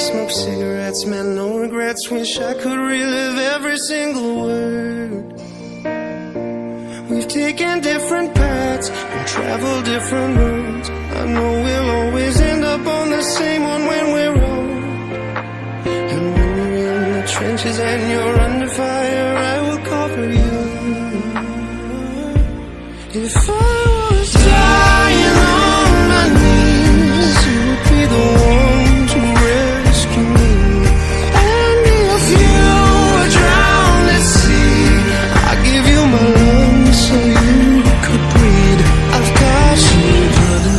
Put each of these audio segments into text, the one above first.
smoke cigarettes, man, no regrets. Wish I could relive every single word. We've taken different paths and traveled different roads. I know we'll always end up on the same one when we're old. And when you're in the trenches and you're under fire, I will cover you. If I was dying on my knees, you would be the one to rescue me. And if you were drowned at sea, I'd give you my lungs so you could breathe. I've got you, brother.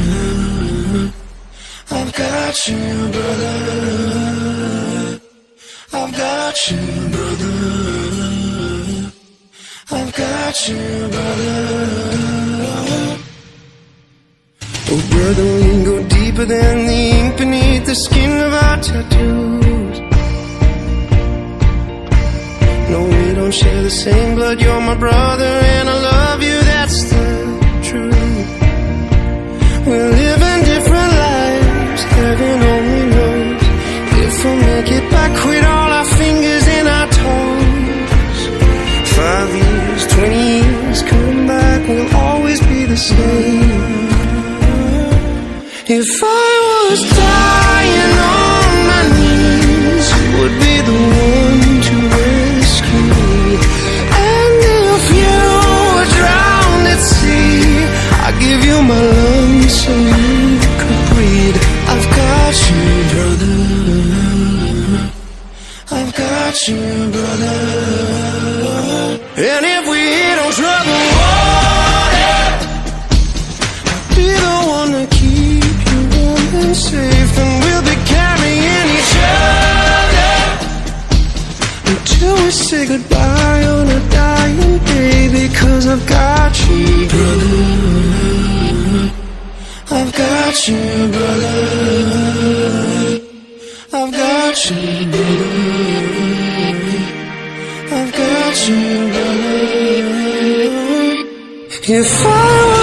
I've got you, brother. I've got you, brother. I've got you, brother. Oh, brother, we can go deeper than the ink beneath the skin of our tattoos. No, we don't share the same blood. You're my brother and I love you, that's the truth. We're living different lives, heaven only knows if we'll make it back with all our fingers and our toes. 5 years, 20 years, come back, we'll always be the same. If I was dying on my knees, you would be the one to rescue me. And if you were drowned at sea, I'd give you my lungs so you could breathe. I've got you, brother. I've got you, brother. And if we hit on trouble water, I'll be the one to keep you warm and safe. And we'll be carrying each other until we say goodbye on a dying day. Because I've got you, brother. I've got you, brother. I've got you, brother. I've got you, brother. If I